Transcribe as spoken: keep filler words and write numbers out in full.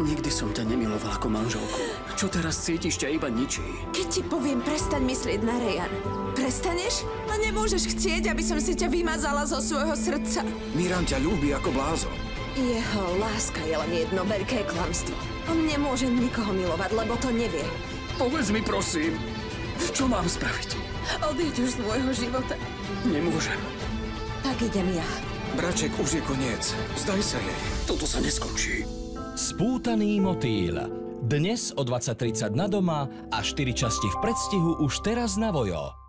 Nikdy som ťa nemiloval ako manželku. Čo teraz cítiš, ťa iba ničí. Keď ti poviem, prestaň myslieť na Rayan. Prestaneš? A nemôžeš chcieť, aby som si ťa vymazala zo svojho srdca. Miran ťa ľúbi ako blázon. Jeho láska je len jedno veľké klamstvo. On nemôže nikoho milovať, lebo to nevie. Povedz mi, prosím, čo mám spraviť? Odíď už z môjho života. Nemôžem. Tak idem ja. Braček, už je koniec. Vzdaj sa jej. Toto sa neskončí. Spútaný motýl. Dnes o dvadsať tridsať na Doma a štyri časti v predstihu už teraz na Vojo.